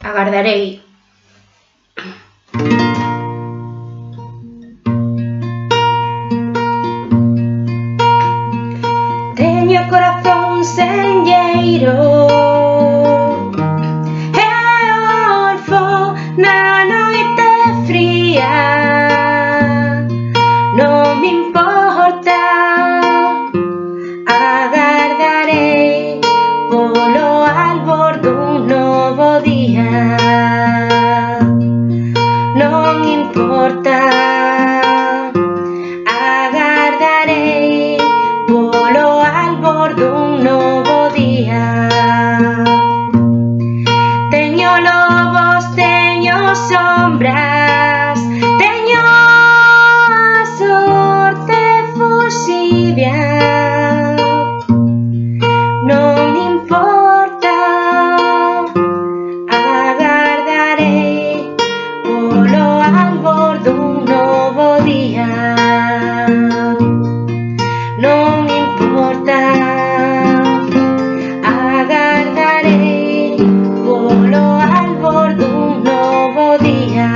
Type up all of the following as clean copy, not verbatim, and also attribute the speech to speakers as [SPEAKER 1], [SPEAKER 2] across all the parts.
[SPEAKER 1] agardarei. Teño o corazón senlleiro e orfo na noite fría. Non me importa, agardarei polo albor dun novo día. Non importa, agardarei polo albor dun novo día. Teño lobos, teño sombras, teño a sorte fuxivia. Non importa, agardarei polo albor dun novo día. Non importa, agardarei polo albor dun novo día.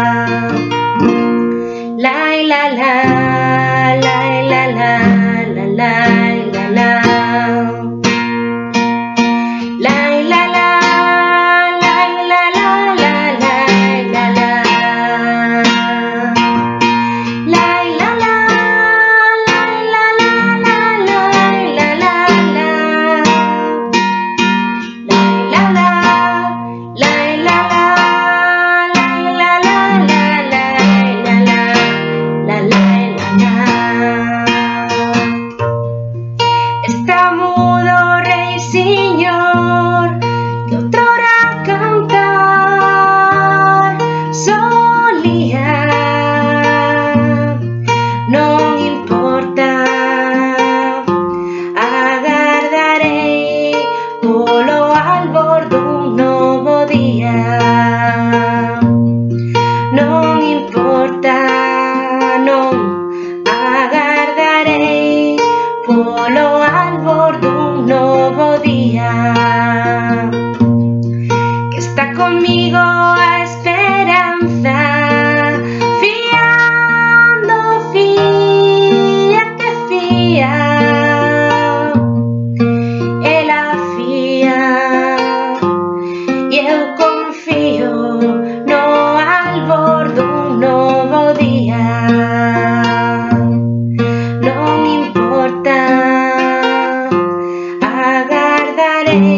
[SPEAKER 1] Lai la la, lai la la, la lai la la. Lai la la, lai la la, la lai la la. Lai la la, lai la la, la lai la la la. Lai la la, lai la la, lai la la la, lai la la, la lai la la. Está mudo o rei señor que outrora cantar solía. Non importa, agardarei polo albor dun novo día. Non importa, non, agardarei polo albor dun novo día. Que está conmigo a esperanza, fiando, fía que fía. Ela fía e eu confío no albor dun novo día. Non importa, agardarei